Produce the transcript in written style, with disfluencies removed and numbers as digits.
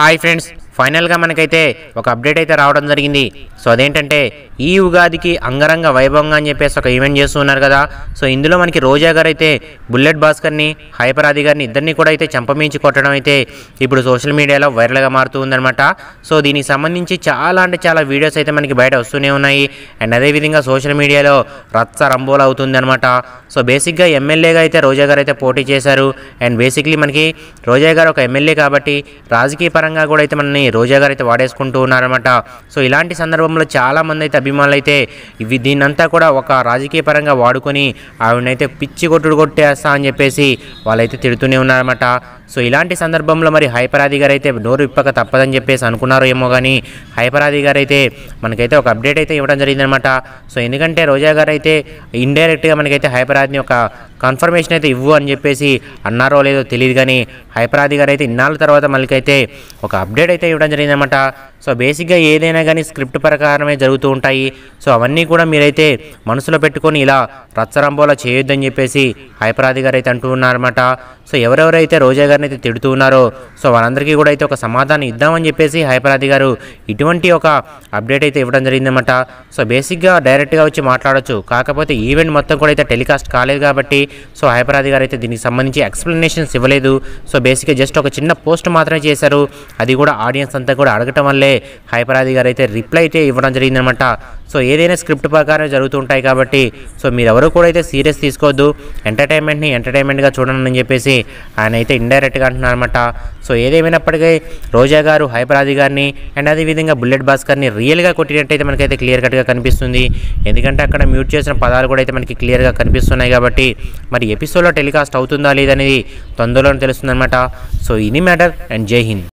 Hi friends, ఫైనల్గా మనకైతే ఒక అప్డేట్ అయితే రావడం జరిగింది. సో అదేంటంటే ఈ ఉగాదికి అంగరంగ వైభవంగా అని చెప్పేసి ఒక ఈవెంట్ చేస్తున్నారు కదా. సో ఇందులో మనకి రోజా గారు అయితే బుల్లెట్ భాస్కర్ని, హైపర్ ఆది గారిని ఇద్దరిని కూడా అయితే చంపమించి కొట్టడం అయితే ఇప్పుడు సోషల్ మీడియాలో వైరల్గా మారుతూ ఉందన్నమాట. సో దీనికి సంబంధించి చాలా వీడియోస్ అయితే మనకి బయట వస్తూనే ఉన్నాయి. అండ్ అదేవిధంగా సోషల్ మీడియాలో రచ్చ రంబోలు అవుతుంది అనమాట. సో బేసిక్గా ఎమ్మెల్యేగా అయితే రోజా గారు అయితే పోటీ చేశారు. అండ్ బేసిక్లీ మనకి రోజా గారు ఒక ఎమ్మెల్యే కాబట్టి రాజకీయ పరంగా కూడా అయితే మనని రోజా గారు అయితే వాడేసుకుంటూ ఉన్నారనమాట. సో ఇలాంటి సందర్భంలో చాలామంది అయితే అభిమానులు అయితే దీన్నంతా కూడా ఒక రాజకీయ పరంగా వాడుకొని ఆవిడనైతే పిచ్చి కొట్టేస్తా అని చెప్పేసి వాళ్ళైతే తిడుతూనే ఉన్నారన్నమాట. సో ఇలాంటి సందర్భంలో మరి హైపర్ ఆది గారు అయితే నోరు విప్పక తప్పదని చెప్పేసి అనుకున్నారో ఏమో కానీ హైపర్ ఆది గారు అయితే మనకైతే ఒక అప్డేట్ అయితే ఇవ్వడం జరిగిందనమాట. సో ఎందుకంటే రోజా గారు అయితే ఇండైరెక్ట్గా మనకైతే హైపర్ ఆదిని ఒక కన్ఫర్మేషన్ అయితే ఇవ్వు అని చెప్పేసి అన్నారో లేదో తెలియదు కానీ హైపర్ ఆది గారు అయితే ఇన్నాళ్ళ తర్వాత మనకైతే ఒక అప్డేట్ అయితే ఇవ్వడం జరిగిందనమాట. సో బేసిక్గా ఏదైనా కానీ స్క్రిప్ట్ ప్రకారమే జరుగుతూ ఉంటాయి. సో అవన్నీ కూడా మీరైతే మనసులో పెట్టుకొని ఇలా రచ్చరంబోలా చేయొద్దని చెప్పేసి హైపర్ ఆది గారు అయితే అంటూ ఉన్నారన్నమాట. సో ఎవరెవరైతే రోజా గారిని అయితే తిడుతూ ఉన్నారో సో వాళ్ళందరికీ కూడా అయితే ఒక సమాధానం ఇద్దామని చెప్పేసి హైపర్ ఆది గారు ఇటువంటి ఒక అప్డేట్ అయితే ఇవ్వడం జరిగిందన్నమాట. సో బేసిక్గా డైరెక్ట్గా వచ్చి మాట్లాడొచ్చు, కాకపోతే ఈవెంట్ మొత్తం కూడా అయితే టెలికాస్ట్ కాలేదు కాబట్టి సో హైపర్ ఆది గారు అయితే దీనికి సంబంధించి ఎక్స్ప్లెనేషన్స్ ఇవ్వలేదు. సో బేసిక్గా జస్ట్ ఒక చిన్న పోస్ట్ మాత్రమే చేశారు. అది కూడా ఆడియన్స్ అంతా కూడా అడగటం వల్లే హైపర్ ఆది గారు అయితే రిప్లై అయితే ఇవ్వడం జరిగిందనమాట. సో ఏదైనా స్క్రిప్ట్ ప్రకారం జరుగుతుంటాయి కాబట్టి సో మీరు ఎవరు కూడా అయితే సీరియస్ తీసుకోవద్దు, ఎంటర్టైన్మెంట్గా చూడండి అని చెప్పేసి ఆయన అయితే ఇండైరెక్ట్గా అంటున్నారన్నమాట. సో ఏదేమైనప్పటికీ రోజా గారు హైపర్ ఆది గారిని అండ్ అదేవిధంగా బుల్లెట్ భాస్కర్ని రియల్గా కొట్టినట్టయితే మనకైతే క్లియర్ కట్గా కనిపిస్తుంది. ఎందుకంటే అక్కడ మ్యూట్ చేసిన పదాలు కూడా అయితే మనకి క్లియర్గా కనిపిస్తున్నాయి కాబట్టి మరి ఎపిసోడ్లో టెలికాస్ట్ అవుతుందా లేదనేది తొందరలోనే తెలుస్తుందన్నమాట. సో ఇది మ్యాటర్. అండ్ జై హింద్.